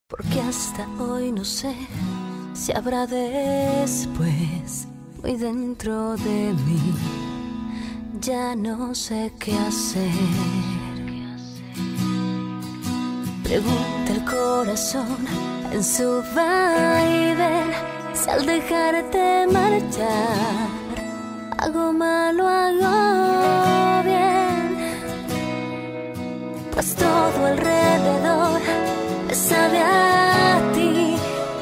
Porque hasta hoy no sé si habrá después. Muy dentro de mí ya no sé qué hacer. Pregunta el corazón en su vaivén si al dejarte marchar hago mal o hago bien. Pues todo alrededor me sabe a ti.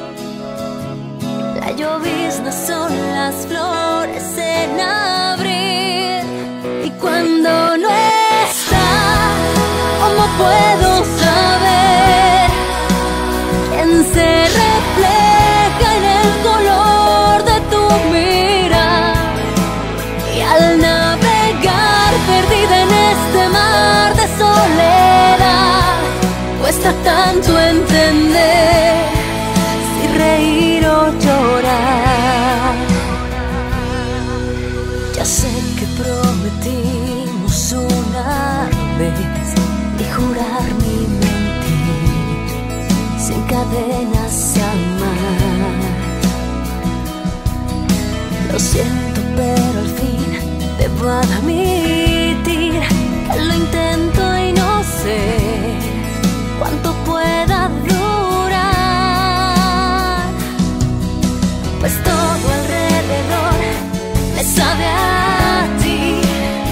La llovizna son las flores en abril. Y cuando no está, ¿cómo puedo saber quién se refleja en el color de tu mirar? Y al navegar perdida en este mar de soledad, cuesta tanto entender si reír o llorar. Ya sé que prometimos una vez y jurar ni mentir, sin cadenas amar. Lo siento, pero al fin debo admitir que lo intento y no sé cuánto pueda durar. Pues todo alrededor me sabe a ti.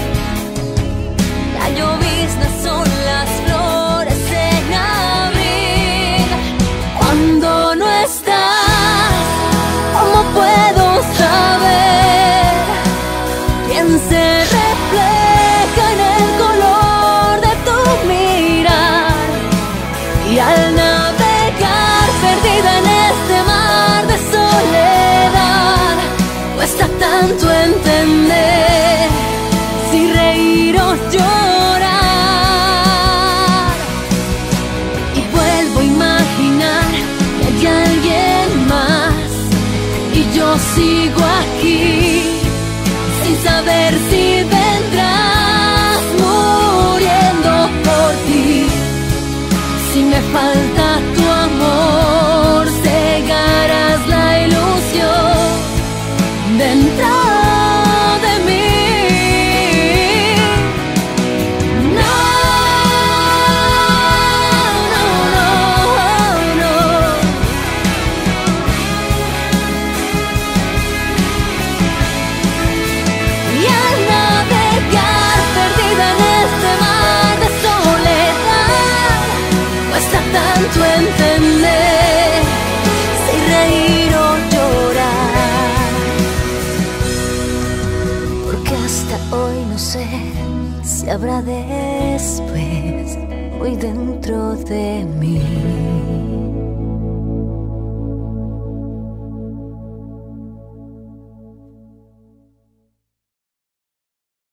La llovizna son las flores en abril. Cuando no estás, ¿cómo puedo saber quién se refleja en el color de tu mirar? Y al navegar perdida en este mar de soledad, cuesta tanto entender si reír o llorar. Y vuelvo a imaginar que hay alguien más y yo sigo aquí sin saber si vendrás muriendo por ti. Si me falta tu amor, cegarás la ilusión dentro de mí. No, no, no, no. Y al navegar perdida en este mar de soledad, cuesta tanto entender si reír o llorar. Porque hasta hoy no sé si habrá después, muy dentro de mí.